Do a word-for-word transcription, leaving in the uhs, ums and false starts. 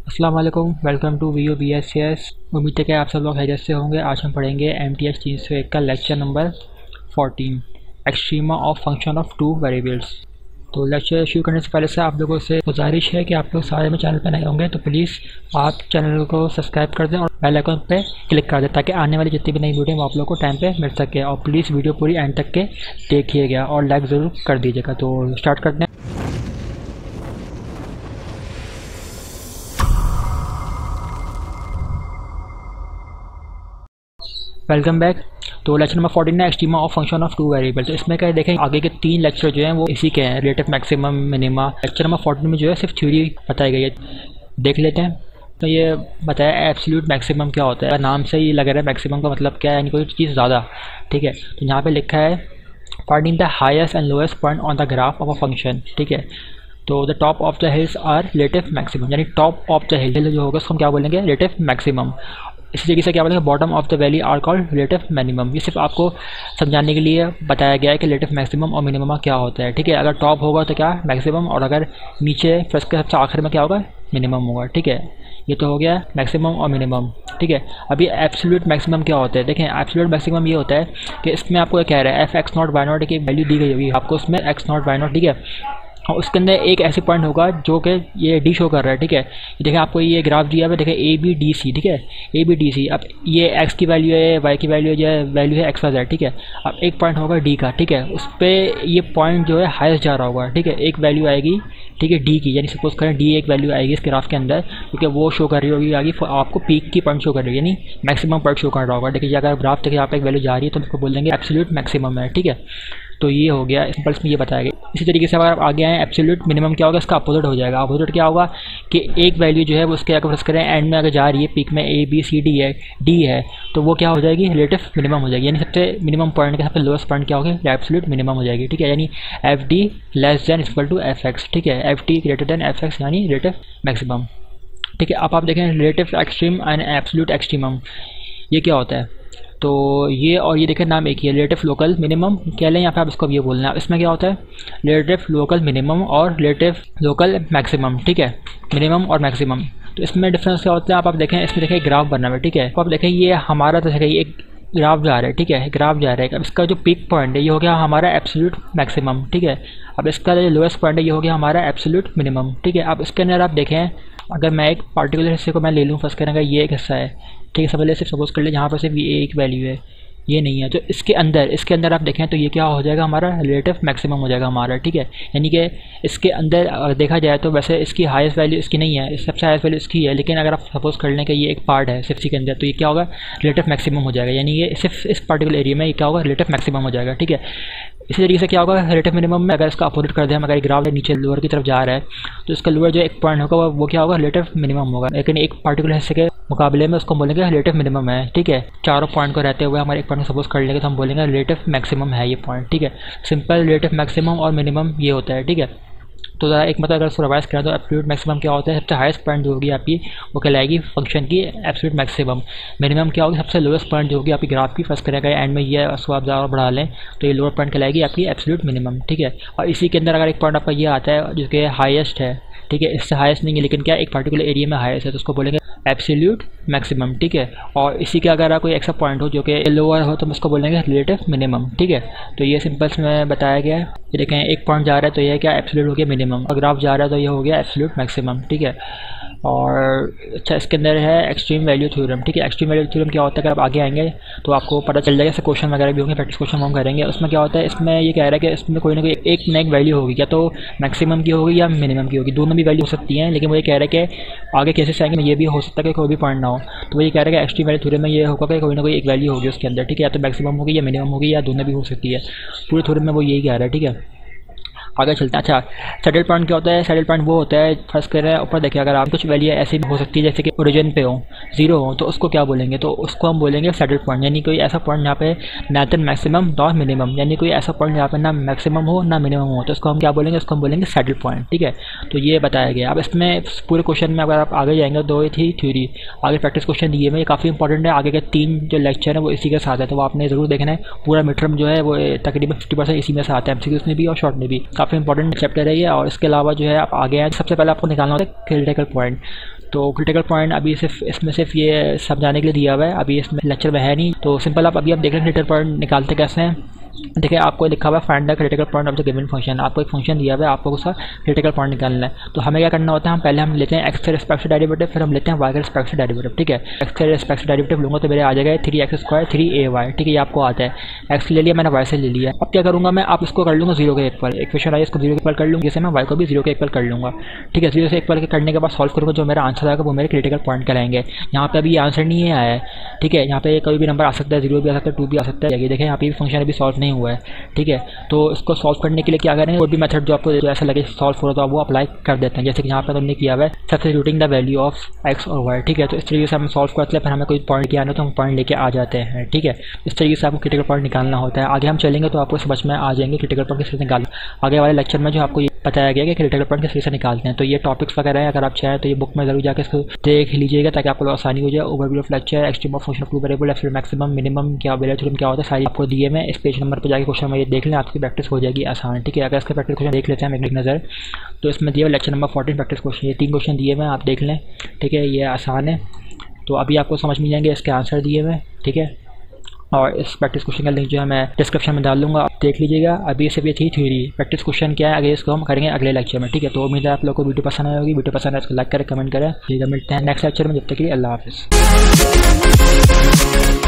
अस्सलाम वालेकुम, welcome to V O B S C S. उम्मीद है कि आप सब लोग खैरियत से होंगे। आज हम पढ़ेंगे एम टी एस तीन सौ एक का lecture number fourteen, extrema of function of two variables. तो लेक्चर शुरू करने से पहले से आप लोगों से गुजारिश है कि आप लोग सारे में चैनल पर नए होंगे तो प्लीज़ आप चैनल को सब्सक्राइब कर दें और बेल आइकन पे क्लिक कर दें ताकि आने वाली जितनी भी नई वीडियो वो आप लोग को टाइम पे मिल सके। और प्लीज़ वीडियो पूरी एंड तक के देखिएगा और लाइक ज़रूर कर दीजिएगा। तो स्टार्ट करते हैं। Welcome back. तो लेक्चर नंबर फोर्टीन है extrema of function of two variable. तो इसमें क्या देखें, आगे के तीन लेक्चर जो हैं वो इसी के हैं, relative maximum, minima. Lecture number fourteen में जो है सिर्फ थ्योरी बताई गई है, देख लेते हैं। तो ये बताया एब्सोल्यूट मैक्सिमम क्या होता है। नाम से ही लग रहा है मैक्सिमम का मतलब क्या है, यानी कोई चीज़ ज़्यादा। ठीक है, तो यहाँ पे लिखा है finding the highest and lowest point on the graph of a function. ठीक है, तो the top of the hills are relative maximum, यानी टॉप ऑफ द हिल जो होगा उसको हम क्या बोलेंगे, रिलेटिव मैक्सिमम। इसी तरीके से क्या बोलेंगे, bottom of the valley are called relative minimum. ये सिर्फ आपको समझाने के लिए बताया गया है कि रिलेटिव मैक्सिमम और मिनिमम क्या होता है। ठीक है, अगर टॉप होगा तो क्या मैक्सिमम, और अगर नीचे फिर उसके सबसे आखिर में क्या होगा, मिनिमम होगा। ठीक है, ये तो हो गया मैक्सिमम और मिनिमम। ठीक है, अभी एब्सोल्यूट मैक्सिमम क्या होता है, देखें। एब्सोल्यूट मैक्सिमम ये होता है कि इसमें आपको क्या कह रहा है, F X naught Y naught की वैल्यू दी गई होगी आपको, उसमें एक्स नॉट वाई नॉट। ठीक है, और उसके अंदर एक ऐसे पॉइंट होगा जो कि ये डी शो कर रहा है। ठीक है, देखें आपको ये ग्राफ दिया है, देखें ए बी डी सी। ठीक है, ए बी डी सी। अब ये एक्स की वैल्यू है, वाई की वैल्यू है, वैल्यू है एक्स वाई जेड। ठीक है, अब एक पॉइंट होगा डी का। ठीक है, उस पर ये पॉइंट जो है हाईएस्ट जा रहा होगा। ठीक है, एक वैल्यू आएगी, ठीक है, डी की, यानी सपोज करें डी एक वैल्यू आएगी इस ग्राफ के अंदर, क्योंकि वो शो कर रही होगी आगे आपको पीक की पॉइंट शो कर रही है, यानी मैक्सिमम पॉइंट शो कर रहा होगा। देखिए अगर ग्राफ देखिए यहाँ पे एक वैल्यू जा रही है तो उसको बोल देंगे एब्सोल्यूट मैक्सिमम है। ठीक है, तो ये हो गया, सिंपल इसमें ये बताया गया। इसी तरीके से अगर आप आगे आए, एब्सोल्यूट मिनिमम क्या होगा, इसका अपोजिट हो जाएगा। अपोजिट क्या होगा कि एक वैल्यू जो है वो उसके अगर फर्स्ट करें एंड में अगर जा रही है, पीक में ए बी सी डी है, डी है, तो वो क्या हो जाएगी, रिलेटिव मिनिमम हो जाएगी। यानी सबसे मिनिमम पॉइंट का सबसे लोएस्ट पॉइंट क्या होगा, एब्सोल्यूट मिनिमम हो जाएगी। ठीक है, यानी F D less than equal to F X. ठीक है, F D greater than F X यानी रिलेटिव मैक्सिमम। ठीक है, अब आप देखें relative extreme and absolute extremum ये क्या होता है। तो ये और ये देखें नाम एक ही है, रिलेटिव लोकल मिनिमम कह लें, यहाँ पे आप इसको ये बोलना है। इसमें क्या होता है, रिलेटिव लोकल मिनिमम और रिलेटिव लोकल मैक्सिमम। ठीक है, मिनिमम और मैक्सिमम। तो इसमें डिफरेंस क्या होता है, आप आप देखें इसमें देखें ग्राफ बना हुआ है। ठीक है, तो आप देखें ये हमारा तो है एक ग्राफ जा रहा है। ठीक है, ग्राफ जा रहा है। अब इसका जो पीक पॉइंट है ये हो गया हमारा एब्सोल्यूट मैक्सिमम। ठीक है, अब इसका जो लोएस्ट पॉइंट है ये हो गया हमारा एब्सोल्यूट मिनिमम। ठीक है, अब इसके अंदर आप देखें, अगर मैं एक पार्टिकुलर हिस्से को मैं ले लूँ, फर्स्ट करने का ये एक हिस्सा है। ठीक है, सब पहले सिर्फ सपोज कर ले जहाँ पर सिर्फ ये एक वैल्यू है, ये नहीं है, तो इसके अंदर इसके अंदर आप देखें तो ये क्या हो जाएगा, हमारा रिलेटिव मैक्सिमम हो जाएगा हमारा। ठीक है, यानी कि इसके अंदर अगर देखा जाए तो वैसे इसकी हाईएस्ट वैल्यू इसकी नहीं है, सबसे हाईएस्ट वैल्यू इसकी है, लेकिन अगर आप सपोज कर लें कि ये एक पार्ट है सिर्फ इसी के अंदर, तो ये क्या होगा, रिलेटिव मैक्सिमम हो जाएगा। यानी ये सिर्फ इस पर्टिकुलर एरिया में ये क्या होगा, रिलेटिव मैक्सिमम हो जाएगा। ठीक है, इसी तरीके से क्या होगा, रिलेटिव मिनिमम में अगर इसका अपोजिट कर दें हम, अगर ग्राफ नीचे लोअर की तरफ जा रहा है तो इसका लोअर जो एक पॉइंट होगा वो क्या होगा, रिलेटिव मिनिमम होगा, लेकिन एक पार्टिकुलर हिस्से के मुकाबले में उसको बोलेंगे रिलेटिव मिनिमम है। ठीक है, चारों पॉइंट को रहते हुए हमारे एक पॉइंट सपोज कर लेंगे तो हम बोलेंगे रिलेटिव मैक्सिमम है ये पॉइंट। ठीक है, सिंपल रिलेटिव मैक्सिमम और मिनिमम ये होता है। ठीक है, तो ज़रा एक मतलब अगर उसको रिवाइज करें तो एब्सोल्यूट मैक्सिमम क्या होता है, सबसे हाईएस्ट पॉइंट जो होगी आपकी वो कहलाएगी फंक्शन की एब्सोल्यूट मैक्सिमम। मिनिमम क्या होगी, सबसे लोएस्ट पॉइंट जो होगी आपकी ग्राफ की, फर्स्ट करेगा एंड में ये उसको आप ज़्यादा बढ़ा लें तो ये लोअर पॉइंट कहलाएगी आपकी एब्सोल्यूट मिनिमम। ठीक है, और इसी के अंदर अगर एक पॉइंट आपका ये आता है जिसके हाईएस्ट है, ठीक है, इससे हाईएस्ट नहीं है लेकिन क्या एक पार्टिकुलर एरिया में हाईएस्ट है, तो उसको बोलेंगे एब्सोल्यूट मैक्सिमम। ठीक है, और इसी के अगर कोई एक्स्ट्रा पॉइंट हो जो कि लोअर हो तो हम उसको बोलेंगे रिलेटिव मिनिमम। ठीक है, तो ये सिंपल में बताया गया है। ये देखें एक पॉइंट जा रहा है तो ये क्या एब्सोल्यूट हो गया मिनिमम, और ग्राफ जा रहा है तो ये हो गया एब्सोल्यूट मैक्सिमम। ठीक है, और अच्छा इसके अंदर है एक्सट्रीम वैल्यू थ्योरम। ठीक है, एक्सट्रीम वैल्यू थ्योरम क्या होता है, अगर आप आगे आएंगे तो आपको पता चल जाएगा। ऐसे क्वेश्चन वगैरह भी होंगे, प्रैक्टिस क्वेश्चन हम करेंगे। उसमें क्या होता है, इसमें ये कह रहा है कि इसमें कोई ना कोई एक ना एक वैल्यू होगी, क्या तो मैक्सिमम की होगी या मिनिमम की होगी, दोनों भी वैल्यू हो सकती हैं, लेकिन वो ये कह रहा है कि आगे केसेस आएंगे ये भी हो सकता है कि कोई भी पॉइंट ना हो। तो वो ये कह रहा है कि एक्सट्रीम वैल्यू थ्योरम में ये होगा कि कोई ना कोई एक वैल्यू होगी उसके अंदर। ठीक है, या तो मैक्सिमम होगी या मिनिमम होगी या दोनों भी हो सकती है, पूरे थ्योरम में वो यही कह रहा है। ठीक है, आगे चलते हैं। अच्छा, सैडल पॉइंट क्या होता है, सैडल पॉइंट वो होता है, फर्स्ट कर रहे हैं ऊपर देखिए, अगर आप कुछ वैल्यू ऐसी भी हो सकती है जैसे कि ओरिजिन पे हो, जीरो हो, तो उसको क्या बोलेंगे, तो उसको हम बोलेंगे सैडल पॉइंट। यानी कोई ऐसा पॉइंट जहाँ पे नेदर मैक्सिमम नॉट मिनिमम, यानी कोई ऐसा पॉइंट जहाँ पे ना मैक्सिमम हो ना मिनिमम हो, तो उसको हम क्या बोलेंगे, उसको हम बोलेंगे सैडल पॉइंट। ठीक है, तो ये बताया गया। अब इसमें पूरे क्वेश्चन में अगर आप आगे जाएंगे तो ये थी थ्योरी, आगे प्रैक्टिस क्वेश्चन दिए में, ये काफ़ी इंपॉर्टेंट है। आगे के तीन जो लेक्चर है वो इसी के साथ है, तो वो आपने ज़रूर देखना है। पूरा मिड टर्म जो है वो तकरीबन फिफ्टी परसेंट इसी में से आता है, एमसीक्यूज़ में भी और शॉर्ट में भी। काफ़ी इंपॉर्टेंट चैप्टर है ये। और इसके अलावा जो है आप आगे हैं, सबसे पहले आपको निकालना होता है क्रिटिकल पॉइंट। तो क्रिटिकल पॉइंट अभी सिर्फ इसमें सिर्फ ये समझाने के लिए दिया हुआ है, अभी इसमें लेक्चर में है नहीं। तो सिंपल आप अभी आप देख रहे हैं क्रिटिकल पॉइंट निकालते कैसे हैं। देखिए आपको लिखा हुआ है find the critical point of the given function, आपको एक फंक्शन दिया हुआ है, आपको उसका क्रिटिकल पॉइंट निकालना है। तो हमें क्या करना होता है, हम पहले हम लेते हैं एक्स के रिस्पेक्ट से डेरिवेटिव, फिर हम लेते हैं वाई के रिस्पेक्ट से डेरिवेटिव। ठीक है, एक्स के रिस्पेक्ट से डेरिवेटिव लूँगा तो मेरे आ जाएगा three x square three a y. ठीक है, ये आपको आता है, एक्स ले लिया मैंने, वाई से ले लिया। अब क्या करूँगा मैं, आप इसको कर लूँगा जीरो के इक्वल, इक्वेशन आई इसको जीरो के इक्वल कर लूँगा, जैसे मैं वाई को भी जीरो के इक्वल कर लूँगा। ठीक है, जीरो से इक्वल करने के बाद सॉल्व करूँगा, जो मेरा आंसर आएगा वो मेरे क्रिटिकल पॉइंट कहलाएंगे। यहाँ पे अभी आंसर नहीं है आया है। ठीक है, यहाँ पे कोई भी नंबर आ सकता है, जीरो भी आ सकता है, टू भी आ सकता है। ये देखें यहाँ पे फंक्शन अभी सॉल्व नहीं हुआ है। ठीक है, तो इसको सॉल्व करने के लिए क्या करें, कोई भी मेथड जो आपको जो ऐसा लगे सॉल्व हो तो आप वो अप्लाई कर देते हैं। जैसे कि यहाँ पर हमने किया हुआ है substituting the value of x और वाई। ठीक है, तो इस तरीके से हम सॉल्व करते हैं, फिर हमें कोई पॉइंट किया आना तो हम पॉइंट लेके आ जाते हैं। ठीक है, इस तरीके से आपको क्रिटिकल पॉइंट निकालना होता है। आगे हम चलेंगे तो आपको समझ में आ जाएंगे क्रिटिकल पॉइंट किस तरह निकाल। आगे वाले लेक्चर में जो आपको ये बताया गया कि क्रिटिकल पॉइंट किस तरह से निकालते हैं। तो ये टॉपिक्स वगैरह है, अगर आप चाहें तो ये बुक में जरूर जाकर इसको देख लीजिएगा ताकि आपको आसानी हो जाए। Overview of lecture, extreme of function of two variable, absolute maximum, minimum क्या वेरिएबल थ्योरम क्या होता है, सारी आपको दिए में इस पेज नंबर पर जाकर क्वेश्चन में ये देख लें, आपकी प्रैक्टिस हो जाएगी आसान। ठीक है, अगर इसका प्रैक्टिस क्वेश्चन देख लेते हैं एक नज़र, तो इसमें दिया lecture number fourteen practice question, ये तीन क्वेश्चन दिए हुए हैं, आप देख लें। ठीक है, ये आसान है, तो अभी आपको समझ में जाएंगे इसके आंसर दिए हुए। ठीक है, और इस प्रैक्टिस क्वेश्चन का लिंक जो है मैं डिस्क्रिप्शन में डाल दूंगा, आप देख लीजिएगा। अभी सिर्फ ये थी थ्योरी, प्रैक्टिस क्वेश्चन क्या है आगे इसको हम करेंगे अगले लेक्चर में। ठीक है, तो उम्मीद है आप लोगों को वीडियो पसंद आई होगी। वीडियो पसंद है इसको लाइक करें, कमेंट करें। ठीक है, मिलते हैं नेक्स्ट लेक्चर में, जब तक के लिए अल्लाह हाफिज़।